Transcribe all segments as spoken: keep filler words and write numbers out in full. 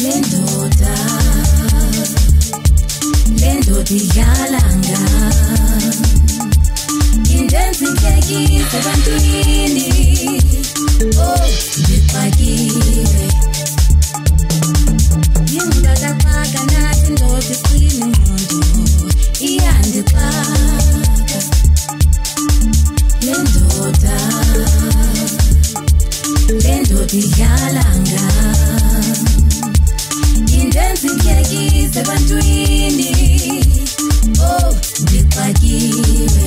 lendoda lendoda idlalanga indenza inhlekisa ebantwini oh ngixakiwe yingakaqaka nathi indoda iqina ingqondo iyandixaka lendoda lendoda idlalanga indenza inhlekisa ebantwini oh ngixakiwe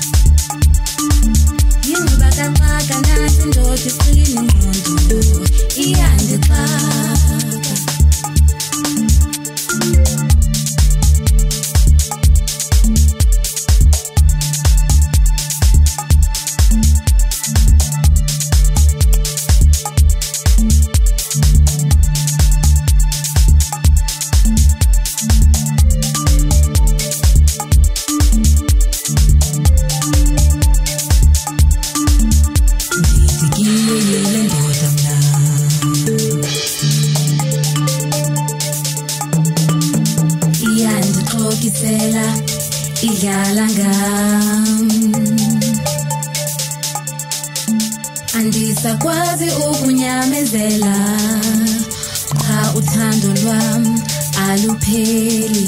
yingakaqaka nathi indoda iqina ingqondo iyandixaka idlalanga andisakwazi ukunyamezela cha uthando lwami alupheli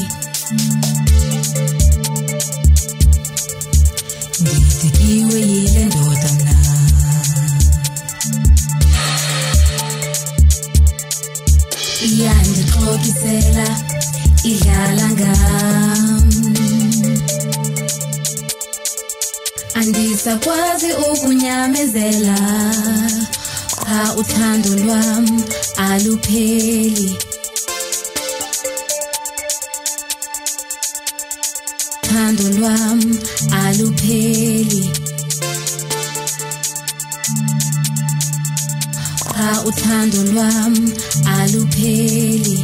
ngidikiwe yile ndoda mna iyandixokisela idlalanga andisakwazi ukunyamezela cha uthando lwami alupheli uthando lwami alupheli cha uthando lwami alupheli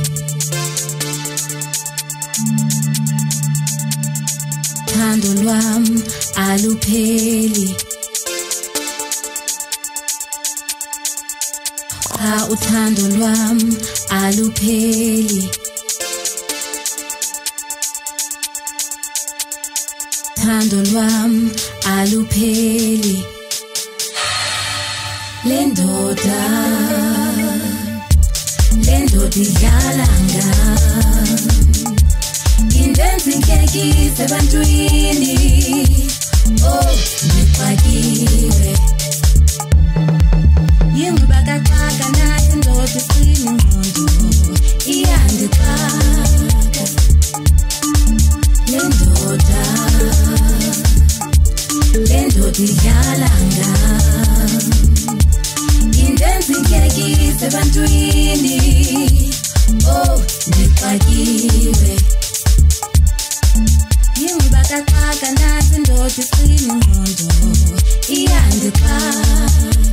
uthando lwami alupheli cha uthando lwami alupheli uthando lwami alupheli lendoda lendoda idlalanga indenza inhlekisa ebantwini oh ngixakiwe yingibakaqaka nathi indoda iqina ingqondo iyandixaka lendoda lendoda idlalanga indenza inhlekisa ebantwini oh ngixakiwe yingibakaqaka nathi indoda iqina ingqondo iyandixaka